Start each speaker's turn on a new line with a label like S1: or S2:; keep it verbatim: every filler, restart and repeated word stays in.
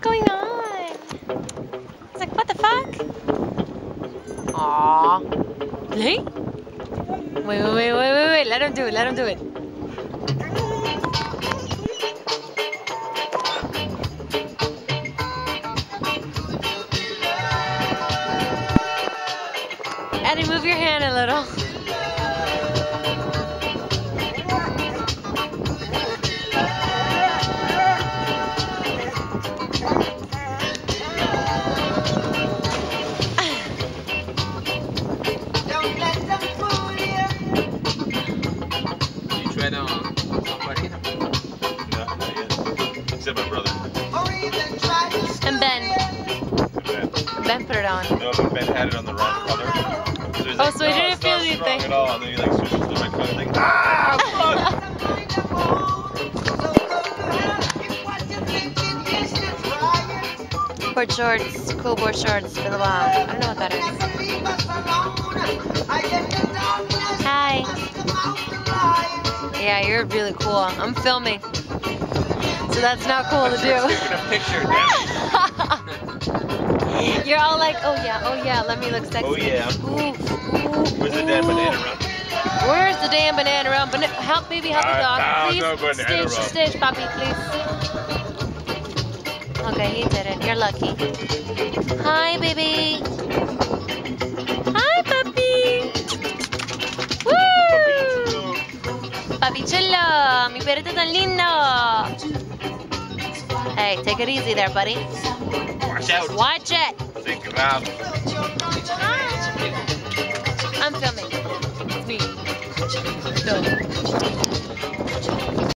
S1: going on? He's like, what the fuck? Aww. Hey? Wait, wait, wait, wait, wait, wait. Let him do it. Let him do it. Eddie, move your hand a little.
S2: Right on. Somebody?
S3: No, not yet. Except my brother.
S1: And Ben.
S3: Ben.
S1: Ben put it on.
S3: No, but Ben had it on the wrong color. So he's
S1: Oh,
S3: like,
S1: so he
S3: no,
S1: didn't
S3: it's
S1: feel
S3: not strong
S1: anything.
S3: at all. And then he like switches to the right color. Like, ah, fuck!
S1: Board shorts, cool board shorts for the wall. I don't know what that is. Hi. Yeah, you're really cool. I'm filming. So that's not cool to do.
S3: Taking a picture, damn.
S1: You're all like, oh yeah, oh yeah, let me look sexy.
S3: Oh yeah.
S1: Ooh, ooh,
S3: Where's the damn
S1: ooh.
S3: banana run?
S1: Where's the damn banana run? Bana help, baby, help the
S3: I
S1: dog.
S3: found
S1: Please,
S3: the banana
S1: stage,
S3: run.
S1: stage, puppy, please. Okay, he did it. You're lucky. Hi, baby. Hi, puppy. Woo! Papi chulo, mi perrito tan lindo. Hey, take it easy there, buddy.
S3: Watch out.
S1: Watch it.
S3: Think about it.
S1: I'm filming. It's me. No.